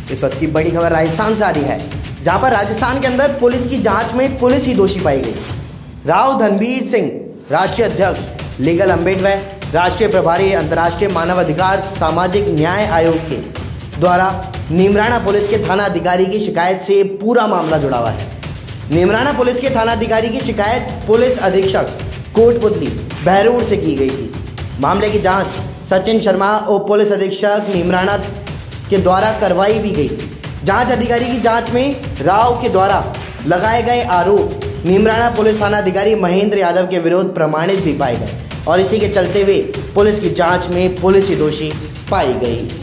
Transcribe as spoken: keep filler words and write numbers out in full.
इस वक्त की बड़ी खबर राजस्थान से आ रही है, जहां पर राजस्थान के अंदर पुलिस की जांच में पुलिस ही दोषी पाई गई। राव धनबीर सिंह, राष्ट्रीय अध्यक्ष लीगल अम्बेड व राष्ट्रीय प्रभारी अंतर्राष्ट्रीय मानव अधिकार सामाजिक न्याय आयोग के द्वारा नीमराणा पुलिस के थाना अधिकारी की शिकायत से पूरा मामला जुड़ा हुआ है। नीमराणा पुलिस के थाना अधिकारी की शिकायत पुलिस अधीक्षक कोटपुतली बहरोड से की गई थी। मामले की जांच सचिन शर्मा और पुलिस अधीक्षक नीमराणा के द्वारा करवाई भी गई। जांच अधिकारी की जांच में राव के द्वारा लगाए गए आरोप नीमराणा पुलिस थाना अधिकारी महेंद्र यादव के विरुद्ध प्रमाणित भी पाए गए और इसी के चलते हुए पुलिस की जांच में पुलिस ही दोषी पाई गई।